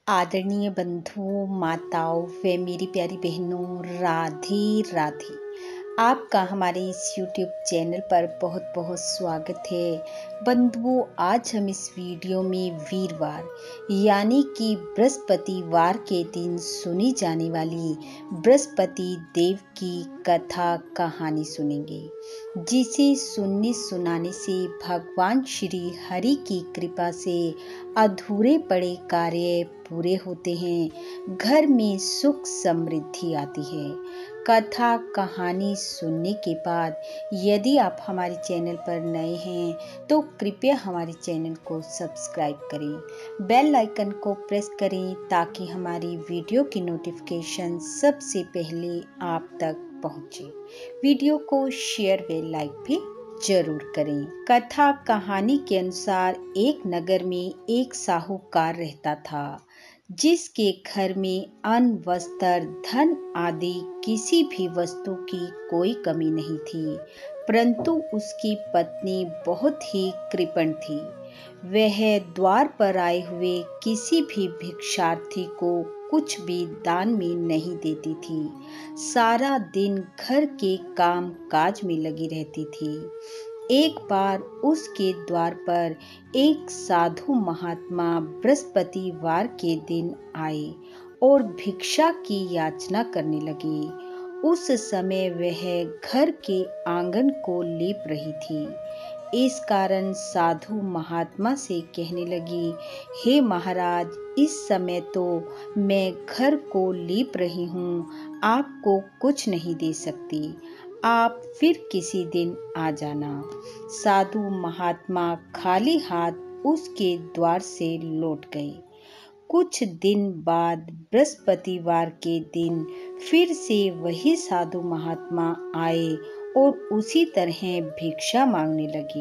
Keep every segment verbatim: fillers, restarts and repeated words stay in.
आदरणीय बंधुओं, माताओं व मेरी प्यारी बहनों, राधे राधे। आपका हमारे इस यूट्यूब चैनल पर बहुत बहुत स्वागत है। बंधुओं, आज हम इस वीडियो में वीरवार यानी कि बृहस्पतिवार के दिन सुनी जाने वाली बृहस्पति देव की कथा कहानी सुनेंगे, जिसे सुनने सुनाने से भगवान श्री हरि की कृपा से अधूरे पड़े कार्य पूरे होते हैं, घर में सुख समृद्धि आती है। कथा कहानी सुनने के बाद यदि आप हमारे चैनल पर नए हैं तो कृपया हमारे चैनल को सब्सक्राइब करें, बेल आइकन को प्रेस करें ताकि हमारी वीडियो की नोटिफिकेशन सबसे पहले आप तक पहुंचे। वीडियो को शेयर व लाइक भी जरूर करें। कथा कहानी के अनुसार एक नगर में एक साहूकार रहता था, जिसके घर में अन्न, वस्त्र, धन आदि किसी भी वस्तु की कोई कमी नहीं थी, परंतु उसकी पत्नी बहुत ही कृपण थी। वह द्वार पर आए हुए किसी भी भिक्षार्थी को कुछ भी दान में नहीं देती थी। सारा दिन घर के काम काज में लगी रहती थी। एक बार उसके द्वार पर एक साधु महात्मा बृहस्पतिवार के दिन आए और भिक्षा की याचना करने लगे। उस समय वह घर के आंगन को लीप रही थी। इस कारण साधु महात्मा से कहने लगी, हे महाराज, इस समय तो मैं घर को लीप रही हूँ, आपको कुछ नहीं दे सकती, आप फिर किसी दिन आ जाना। साधु महात्मा खाली हाथ उसके द्वार से लौट गए। कुछ दिन बाद बृहस्पतिवार के दिन फिर से वही साधु महात्मा आए और उसी तरह भिक्षा मांगने लगी।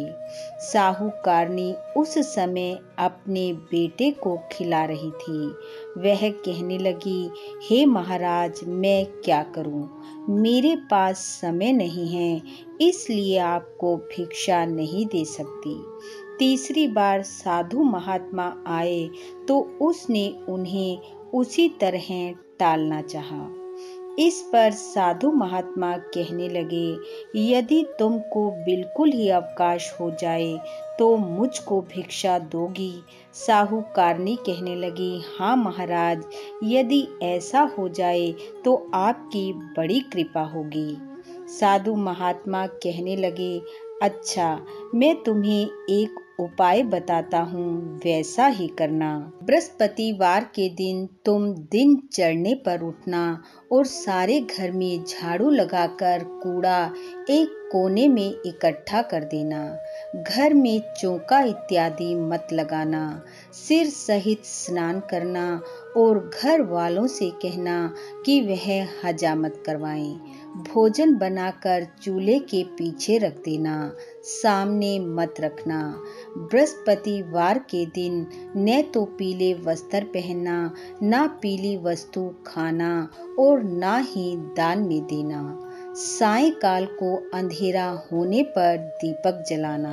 साहूकारनी उस समय अपने बेटे को खिला रही थी। वह कहने लगी, हे महाराज, मैं क्या करूं? मेरे पास समय नहीं है, इसलिए आपको भिक्षा नहीं दे सकती। तीसरी बार साधु महात्मा आए तो उसने उन्हें उसी तरह टालना चाहा। इस पर साधु महात्मा कहने लगे, यदि तुमको बिल्कुल ही अवकाश हो जाए तो मुझको भिक्षा दोगी? साहूकारनी कहने लगी, हाँ महाराज, यदि ऐसा हो जाए तो आपकी बड़ी कृपा होगी। साधु महात्मा कहने लगे, अच्छा, मैं तुम्हें एक उपाय बताता हूँ, वैसा ही करना। बृहस्पतिवार के दिन तुम दिन चढ़ने पर उठना और सारे घर में झाड़ू लगाकर कूड़ा एक कोने में इकट्ठा कर देना। घर में चौका इत्यादि मत लगाना। सिर सहित स्नान करना और घर वालों से कहना कि वह हजामत करवाएं। भोजन बनाकर चूल्हे के पीछे रख देना, सामने मत रखना। बृहस्पतिवार के दिन न तो पीले वस्त्र पहनना, ना पीली वस्तु खाना और ना ही दान में देना। सायंकाल को अंधेरा होने पर दीपक जलाना।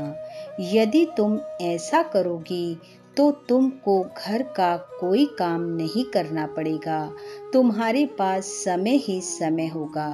यदि तुम ऐसा करोगी तो तुमको घर का कोई काम नहीं करना पड़ेगा, तुम्हारे पास समय ही समय होगा।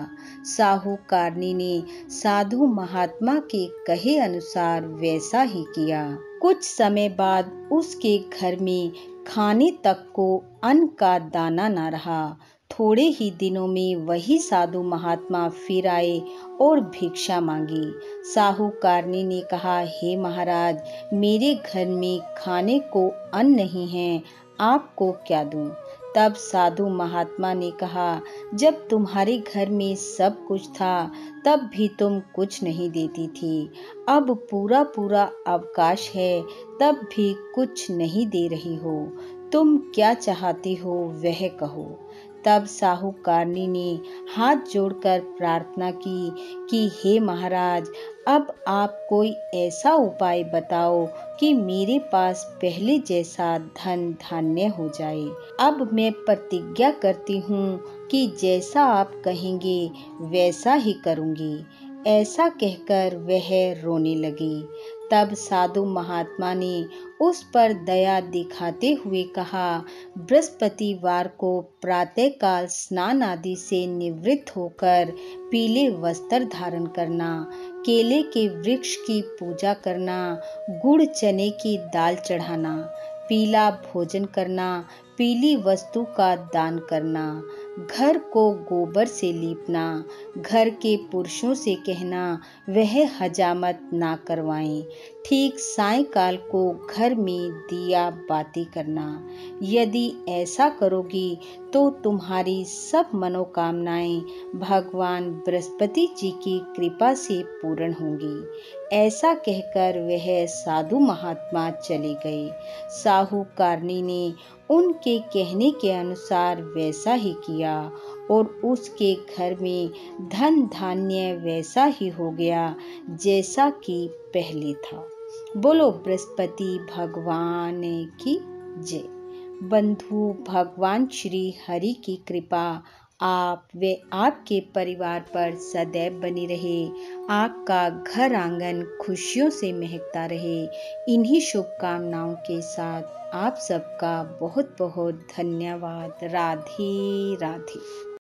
साहूकारनी ने साधु महात्मा के कहे अनुसार वैसा ही किया। कुछ समय बाद उसके घर में खाने तक को अन्न का दाना न रहा। थोड़े ही दिनों में वही साधु महात्मा फिर आए और भिक्षा मांगी। साहूकारनी ने कहा, हे महाराज, मेरे घर में खाने को अन्न नहीं है, आपको क्या दूं? तब साधु महात्मा ने कहा, जब तुम्हारे घर में सब कुछ था तब भी तुम कुछ नहीं देती थी, अब पूरा पूरा अवकाश है तब भी कुछ नहीं दे रही हो, तुम क्या चाहती हो वह कहो। तब साहूकारनी ने हाथ जोड़कर प्रार्थना की कि हे महाराज, अब आप कोई ऐसा उपाय बताओ कि मेरे पास पहले जैसा धन धान्य हो जाए। अब मैं प्रतिज्ञा करती हूँ कि जैसा आप कहेंगे वैसा ही करूँगी। ऐसा कहकर वह रोने लगी। तब साधु महात्मा ने उस पर दया दिखाते हुए कहा, बृहस्पतिवार को प्रातःकाल स्नान आदि से निवृत्त होकर पीले वस्त्र धारण करना, केले के वृक्ष की पूजा करना, गुड़ चने की दाल चढ़ाना, पीला भोजन करना, पीली वस्तु का दान करना, घर को गोबर से लीपना, घर के पुरुषों से कहना वह हजामत ना करवाएं, ठीक सायंकाल को घर में दिया बाती करना। यदि ऐसा करोगी तो तुम्हारी सब मनोकामनाएं भगवान बृहस्पति जी की कृपा से पूर्ण होंगी। ऐसा कहकर वह साधु महात्मा चले गए। साहूकारनी ने उनके कहने के अनुसार वैसा ही किया और उसके घर में धन धान्य वैसा ही हो गया जैसा कि पहले था। बोलो बृहस्पति भगवान की जय। बंधु, भगवान श्री हरि की कृपा आप व आपके परिवार पर सदैव बनी रहे। आपका घर आंगन खुशियों से महकता रहे। इन्हीं शुभकामनाओं के साथ आप सबका बहुत बहुत धन्यवाद। राधे राधे।